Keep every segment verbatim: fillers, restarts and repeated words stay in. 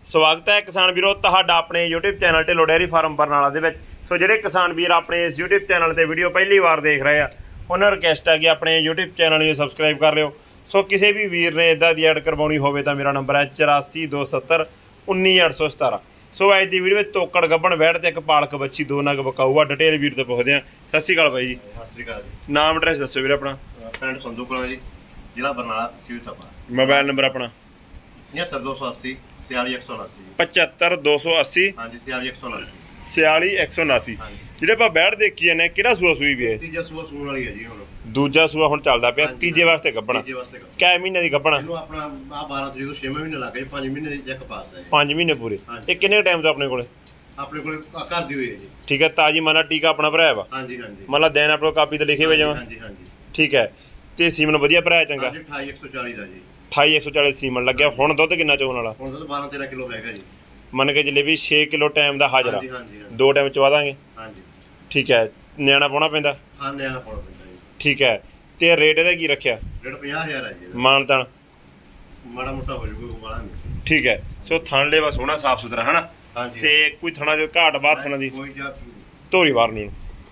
ਸਵਾਗਤ ਹੈ ਕਿਸਾਨ ਵੀਰੋ ਤੁਹਾਡਾ ਆਪਣੇ YouTube channel Dhillon dairy farm Barnala ਦੇ ਵਿੱਚ। ਸੋ ਜਿਹੜੇ ਕਿਸਾਨ ਵੀਰ ਆਪਣੇ ਇਸ YouTube ਚੈਨਲ ਤੇ ਵੀਡੀਓ ਪਹਿਲੀ ਵਾਰ ਦੇਖ ਰਹੇ ਆ ਉਹਨਾਂ ਨੂੰ ਰਿਕਵੈਸਟ ਹੈ ਕਿ ਆਪਣੇ YouTube ਚੈਨਲ ਨੂੰ ਸਬਸਕ੍ਰਾਈਬ ਕਰ ਲਿਓ। ਸੋ ਕਿਸੇ ਵੀ ਵੀਰ ਨੇ ਇਦਾਂ ਦੀ ਐਡ ਕਰਵਾਉਣੀ ਹੋਵੇ ਤਾਂ ਮੇਰਾ ਨੰਬਰ ਹੈ ਚੁਰਾਸੀ ਦੋ ਸੱਤਰ ਉੱਨੀ ਅੱਠ ਸੌ ਸਤਾਰਾਂ। ਸੋ ਅੱਜ ਦੀ ਵੀਡੀਓ ਵਿੱਚ ਤੋਕੜ ਗੱਭਣ ਵੈੜ ਤੇ ਇੱਕ ਪਾਲਕ ਬੱਚੀ ਦੋ ਨਗ ਬਕਾਊ ਆ। ਡਿਟੇਲ ਵੀਰ ਤੋਂ ਪੁੱਛਦੇ ਆ। ਸਤਿ ਸ਼੍ਰੀ ਅਕਾਲ ਬਾਈ ਜੀ। ਸਤਿ ਸ਼੍ਰੀ ਅਕਾਲ ਜੀ। ਨਾਮ ਐਡਰੈਸ ਦੱਸੋ ਵੀਰ ਆਪਣਾ। ਪਿੰਡ ਸੰਧੂ ਕਲਾਂ ਜੀ, ਜ਼ਿਲ੍ਹਾ ਬਰਨਾਲਾ, ਤਹਿਸੀਲ ਤਪਾ। ਮੋਬਾਈਲ ਨੰਬਰ ਆਪਣਾ ਪਝੱਤਰ ਦੋ ਸੌ ਅੱਸੀ छियाली एक सौ उनासी। पचहत्तर दो सौ अस्सी हाँ जी, छियाली एक सौ उनासी। छियाली एक सौ उनासी। ਜਿਹੜੇ ਆਪਾਂ ਬੈੜ ਦੇਖੀ ਜਾਂਦੇ ਕਿਹੜਾ ਸੂਆ ਸੂਈ ਵੀ ਹੈ? ਤੀਜਾ ਸੂਆ ਸੂਣ ਵਾਲੀ ਹੈ ਜੀ ਹੁਣ। ਦੂਜਾ ਸੂਆ ਹੁਣ ਚੱਲਦਾ ਪਿਆ, ਤੀਜੇ ਵਾਸਤੇ ਗੱਭਣਾ। ਤੀਜੇ ਵਾਸਤੇ ਕਿੰਨੇ ਮਹੀਨੇ ਦੀ ਗੱਭਣਾ? ਇਹਨੂੰ ਆਪਣਾ ਆ ਬਾਰਾਂ ਤਰੀਕ ਤੋਂ ਛੇਵੇਂ ਮਹੀਨੇ ਲੱਗ ਗਏ, ਪੰਜ ਮਹੀਨੇ ਦੀ ਇੱਕ ਪਾਸ ਹੈ। ਪੰਜ ਮਹੀਨੇ ਪੂਰੇ। ਇਹ ਕਿੰਨੇ ਟਾਈਮ ਤੋਂ ਆਪਣੇ ਕੋਲੇ? ਆਪਣੇ ਕੋਲੇ ਘਰ ਦੀ ਹੋਈ ਹੈ ਜੀ। ਠੀਕ ਹੈ, ਤਾਜੀ ਮਾਨਾ ਟੀਕਾ ਆਪਣਾ ਭਰਾਇਆ ਵਾ? ਹਾਂਜੀ ਹਾਂਜੀ। ਮਤਲਬ ਦਿਨ ਆਪਣੇ ਕਾਪੀ ਤੇ ਲਿਖੇ ਹੋਏ ਜਮਾ? ਹਾਂਜੀ ਹਾਂਜੀ। ਠੀਕ ਹੈ, ਤੇ ਸੀਮਨ ਵਧੀਆ ਭਰਾਇਆ ਚੰਗਾ? ਹਾਂਜੀ, ਅਠਾਈ ਇੱਕ ਸੌ ਚਾਲੀ ਦਾ ਜੀ। ਅਠਾਈ ਇੱਕ ਸੌ ਚਾਲੀ ਸੀਮਨ ਲੱਗਿਆ। ਹੁਣ ਦੁੱਧ ਕਿੰਨਾ ਚੋਣ ਵਾਲਾ? ਹੁਣ ਦੁੱਧ ਬਾਰਾਂ ਤੇਰਾਂ ਕਿਲੋ ਹੈਗਾ ਜੀ। ਮੰਨ ਕੇ ਚੱਲੇ ਵੀ ਛੇ ਕਿਲੋ ਟਾਈਮ ਦਾ ਹਾਜ਼ਰਾ। ਹਾਂਜੀ ਹਾਂਜੀ। ਦੋ ਟਾਈਮ ਚਵਾ ਦਾਂਗੇ? ਹਾਂਜੀ। ਠੀਕ ਹੈ, ਨਿਆਣਾ ਪਾਉਣਾ ਪੈਂਦਾ? ਹਾਂ, ਨਿਆਣਾ ਪਾਉਣਾ ਪੈਂਦਾ ਜੀ। ਠੀਕ ਹੈ, ਤੇ ਰੇਟ ਇਹਦਾ ਕੀ ਰੱਖਿਆ? ਰੇਟ ਪੰਜਾਹ ਹਜ਼ਾਰ ਹੈ ਜੀ। ਮਾਨਤਾਨ ਮਾੜਾ ਮੋਟਾ ਹੋ ਜਾਊਗਾ ਵਾਲਾ ਨਹੀਂ। ਠੀਕ ਹੈ। ਸੋ ਥਣ ਲੇਵਾ ਸੋਹਣਾ ਸਾਫ ਸੁਥਰਾ ਹਨਾ? ਹਾਂਜੀ। ਤੇ ਕੋਈ ਥਣਾ ਦੇ ਘਾਟ ਬਾਤ ਥਣਾ ਦੀ ਕੋਈ ਜਾਂ ਧੋਰੀ ਬਾਹਰ ਨਹੀਂ।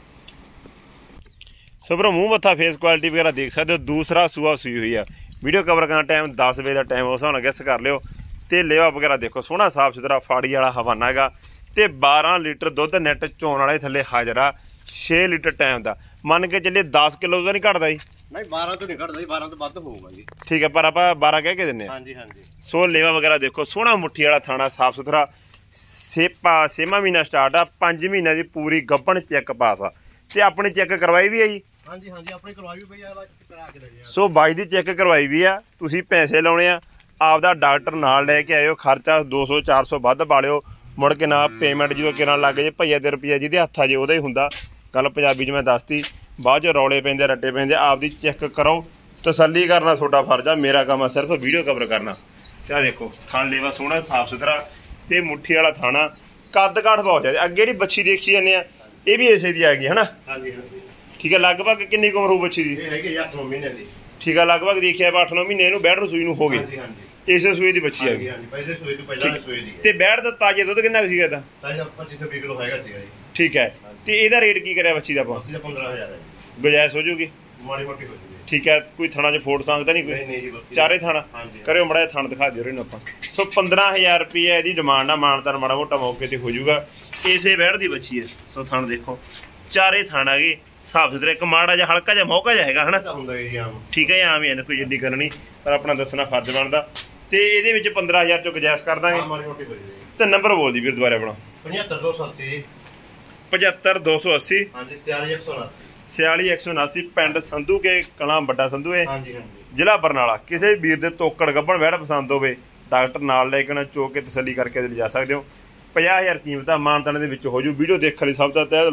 ਸੋ ਭਰਾ ਮੂੰਹ ਮੱਥਾ ਫੇਸ ਕੁਆਲਿਟੀ ਵਗੈਰਾ ਦੇਖ ਸਕਦੇ ਹੋ। ਦੂਸਰਾ ਸੂਆ ਸੂਈ ਹੋਈ ਆ। ਵੀਡੀਓ ਕਵਰ ਕਰਨ ਦਾ ਟਾਈਮ ਦਸ ਵਜੇ ਦਾ ਟਾਈਮ, ਉਸ ਹਿਸਾਬ ਨਾਲ ਗੈਸ ਕਰ ਲਿਓ। ਤੇ ਲੇਵਾ ਵਗੈਰਾ ਦੇਖੋ ਸੋਹਣਾ ਸਾਫ ਸੁਥਰਾ ਫਾੜੀ ਵਾਲਾ ਹਵਾਨਾ ਹੈਗਾ। ਤੇ ਬਾਰਾਂ ਲੀਟਰ ਦੁੱਧ ਨੈਟ ਚੋਣ ਵਾਲੇ ਥੱਲੇ ਹਾਜ਼ਰਾ। ਛੇ ਲੀਟਰ ਟਾਈਮ ਦਾ ਮੰਨ ਕੇ ਚੱਲੇ ਦਸ ਕਿਲੋ ਦਾ ਨਹੀਂ ਘਟਦਾ ਜੀ? ਨਹੀਂ, ਬਾਰਾਂ ਤੋਂ ਨਹੀਂ ਘਟਦਾ ਜੀ, ਬਾਰਾਂ ਤੋਂ ਵੱਧ ਹੋਊਗਾ ਜੀ। ਠੀਕ ਹੈ, ਪਰ ਆਪਾਂ ਬਾਰਾਂ ਕਹਿ ਕੇ ਦਿੰਨੇ ਆ। ਹਾਂਜੀ ਹਾਂਜੀ। ਸੋ ਲੇਵਾ ਵਗੈਰਾ ਦੇਖੋ ਸੋਹਣਾ ਮੁੱਠੀ ਵਾਲਾ ਥਾਣਾ ਸਾਫ ਸੁਥਰਾ। ਸੇਪਾ ਛੇਵਾਂ ਮਹੀਨਾ ਸਟਾਰਟ ਆ। ਪੰਜ ਮਹੀਨਿਆਂ ਦੀ ਪੂਰੀ ਗੱਭਣ ਚੈੱਕ ਪਾਸ ਆ। ਤੇ ਆਪਣੀ ਚੈੱਕ ਕਰਵਾਈ ਵੀ ਹੈ ਜੀ? ਹਾਂਜੀ ਹਾਂਜੀ, ਆਪਣੀ ਕਰਵਾਈ ਵੀ ਪਈ ਆ, ਕਰਾ ਕੇ ਲਈ ਆ। ਸੋ ਬਾਈ ਦੀ ਚੈੱਕ ਕਰਵਾਈ ਵੀ ਆ। ਤੁਸੀਂ ਪੈਸੇ ਲਾਉਣੇ ਆ, ਆਪਦਾ ਡਾਕਟਰ ਨਾਲ ਲੈ ਕੇ ਆਇਓ। ਖਰਚਾ ਦੋ ਸੌ ਚਾਰ ਸੌ ਵੱਧ ਪਾ ਲਿਓ। ਮੁੜ ਕੇ ਨਾ ਪੇਮੈਂਟ ਜਦੋਂ ਕਿਰਨ ਲੱਗ ਜੇ ਭਈਆ ਤੇ ਰੁਪਈਆ ਜਿਹਦੇ ਹੱਥਾਂ 'ਚ ਉਹਦਾ ਹੀ ਹੁੰਦਾ। ਗੱਲ ਪੰਜਾਬੀ 'ਚ ਮੈਂ ਦੱਸਤੀ, ਬਾਅਦ 'ਚ ਰੌਲੇ ਪੈਂਦੇ ਰੱਟੇ ਪੈਂਦੇ। ਆਪਦੀ ਚੈੱਕ ਕਰੋ, ਤਸੱਲੀ ਕਰਨਾ ਤੁਹਾਡਾ ਫਰਜ਼ ਆ। ਮੇਰਾ ਕੰਮ ਆ ਸਿਰਫ ਵੀਡੀਓ ਕਵਰ ਕਰਨਾ। ਤੇ ਆ ਦੇਖੋ ਥਣ ਲੇਵਾ ਸੋਹਣਾ ਸਾਫ ਸੁਥਰਾ ਤੇ ਮੁੱਠੀ ਵਾਲਾ ਥਾਣਾ। ਕੱਦ ਕਾਠ ਬਹੁਤ ਜ਼ਿਆਦਾ। ਅੱਗੇ ਜਿਹੜੀ ਬੱਚੀ ਦੇਖੀ ਜਾਂਦੇ ਆ ਇਹ ਵੀ ਇਸੇ ਦੀ ਆ ਗਈ ਹਨਾ? ਹਾਂਜੀ ਹਾਂਜੀ। ਠੀਕ ਹੈ, ਲਗਭਗ ਕਿੰਨੀ ਕੁ ਉਮਰ ਹੋਊ ਬੱਚੀ ਦੀ? ਇਹ ਹੈਗੀ ਅੱਠ ਨੌਂ ਮਹੀਨੇ ਦੀ। ਠੀਕ ਹੈ, ਲਗਭਗ ਦੇਖਿਆ ਅੱਠ ਨੌਂ ਮਹੀਨੇ ਇਹਨੂੰ ਬੈੜ ਰਸੂਈ ਨੂੰ ਹੋ ਗਏ। ਹਾਂਜੀ ਹਾਂਜੀ। ਇਸੇ ਸੂਏ ਦੀ ਬੱਚੀ ਆ ਗਈ। ਹਾਂਜੀ, ਪਹਿਲੇ ਸੂਏ ਤੋਂ ਪਹਿਲਾਂ ਸੂਏ ਦੀ। ਤੇ ਬੈੜ ਦਾ ਤਾਜ਼ਾ ਦੁੱਧ ਕਿੰਨਾ ਕੁ ਸੀਗਾ ਇਹਦਾ? ਤਾਜ਼ਾ ਪੱਚੀ ਤੋਂ ਵੀਹ ਕਿਲੋ ਹੈਗਾ ਸੀਗਾ ਜੀ। ਠੀਕ ਹੈ, ਤੇ ਇਹਦਾ ਰੇਟ ਕੀ ਕਰਿਆ ਬੱਚੀ ਦਾ ਆਪਾਂ? ਬੱਚੀ ਦਾ ਪੰਦਰਾਂ ਹਜ਼ਾਰ ਹੈ ਜੀ। ਗੁਜਾਇਸ਼ ਹੋ ਜੂਗੀ? ਮਾੜੀ ਮੋਟੀ ਹੋ ਜੂਗੀ। ਠੀਕ ਹੈ, ਕੋਈ ਥਣਾ 'ਚ ਫੋਟ ਸੰਗਦਾ ਨਹੀਂ ਕੋਈ? ਨਹੀਂ ਨਹੀਂ ਜੀ, ਬੱਚੀ ਚਾਰੇ ਥਾਣਾ ਕਰਿਓ ਮੜਾ ਥਣ ਦਿਖਾ ਦਿਓ ਇਹਨੂੰ ਆਪਾਂ। ਸੋ ਪੰਦਰਾਂ ਹਜ਼ਾਰ ਰੁਪਈਆ ਇਹਦੀ ਡਿਮਾਂਡ ਆ। ਮਾਨਤਾਨ ਮਾੜਾ ਮੋਟਾ ਮੌਕੇ ਤੇ ਹੋ ਜਾਊਗਾ। ਇਸੇ ਬੈੜ ਦੀ ਬੱਚੀ ਹੈ। ਸੋ ਥਣ ਦੇਖੋ ਚਾਰੇ ਥਣ ਹੈਗੇ ਸਾਫ ਸੁਥਰੇ। ਇੱਕ ਮਾੜਾ ਜਿਹਾ ਹਲਕਾ ਜਿਹਾ ਮੌਕਾ ਜਿਹਾ ਹੈਗਾ ਹਨਾ? ਹੁੰਦਾ ਜੀ ਆਮ। ਠੀਕ ਹੈ, ਆਮ ਹੀ ਹੈ, ਕੋਈ ਜੱਡੀ ਕਰਨੀ ਪਰ ਆਪਣਾ ਦੱਸਣਾ ਫਰਜ਼ ਬਣਦਾ। ਤੇ ਇਹਦੇ ਵਿੱਚ ਪੰਦਰਾਂ ਹਜ਼ਾਰ ਚੋਂ ਗੁਜਾਇਸ਼ ਕਰ ਦਾਂਗੇ। ਮਾੜੀ ਮੋਟੀ ਹੋ ਜੂਗੀ। ਤੇ ਨੰਬਰ ਬੋਲ ਦੀ ਵੀਰ ਦੁਬਾਰਾ ਆਪਣਾ। ਪਝੱਤਰ ਦੋ ਸੌ ਅੱਸੀ। ਪਝੱਤਰ ਦੋ ਸੌ ਅੱਸੀ। ਹਾਂਜੀ, छियाली एक सौ उनासी। छियाली एक सौ उनासी। ਪਿੰਡ ਸੰਧੂ ਕੇ ਕਲਾਂ ਵੱਡਾ ਸੰਧੂ ਹੈ। ਹਾਂਜੀ ਹਾਂਜੀ। ਜ਼ਿਲ੍ਹਾ ਬਰਨਾਲਾ। ਕਿਸੇ ਵੀਰ ਦੇ ਤੋਕੜ ਗੱਭਣ ਵੈੜ ਪਸੰਦ ਹੋਵੇ ਡਾਕਟਰ ਨਾਲ ਲੈ ਕੇ ਨਾ ਚੋ ਕੇ ਤਸੱਲੀ ਕਰਕੇ ਲਿਜਾ ਸਕਦੇ ਹੋ। ਪੰਜਾਹ ਹਜ਼ਾਰ ਕੀਮਤ ਆ। ਮਾਨਤਾਨ ਦੇ ਵਿੱਚ ਹੋ ਜੂ। ਵੀਡੀਓ ਦੇਖਣ ਲਈ ਸਭ ਦਾ ਤਹਿ